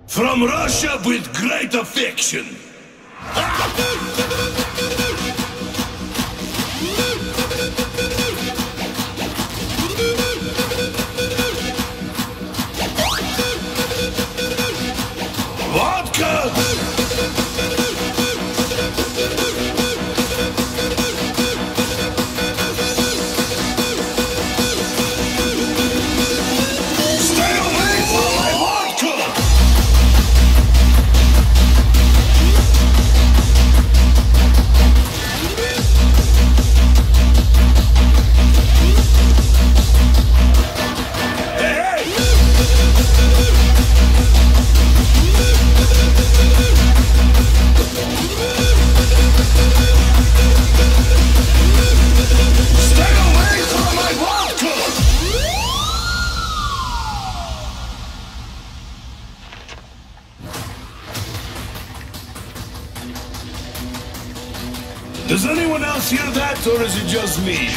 From Russia with great affection. Vodka! Does anyone else hear that, or is it just me?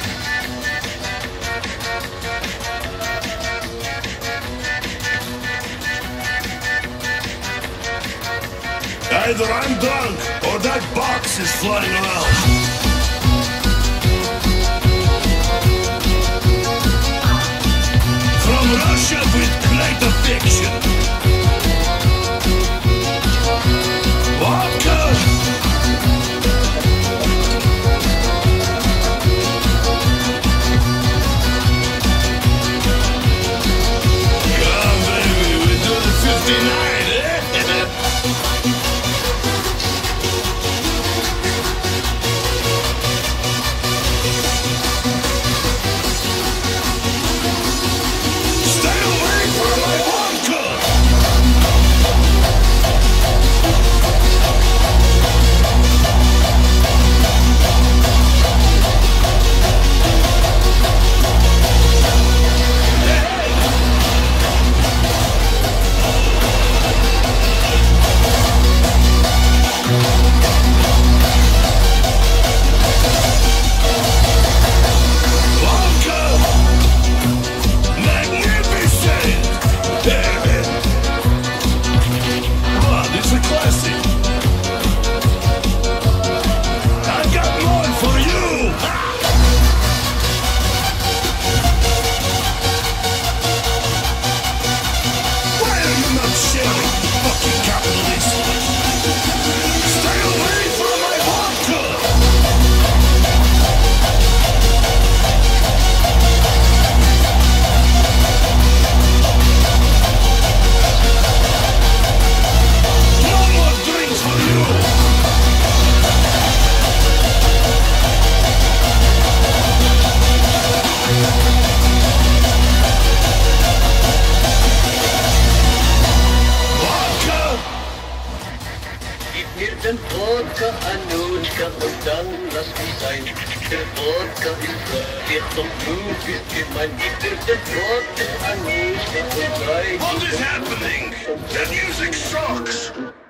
Either I'm drunk, or that box is flying around. From Russia with great affection. Vodka! Den Wodka, Anuschka, und dann lass mich sein. Der Wodka ist wird und du bist gemein. Gib mir den Wodka, Anuschka, und sei. What is happening? The music sucks!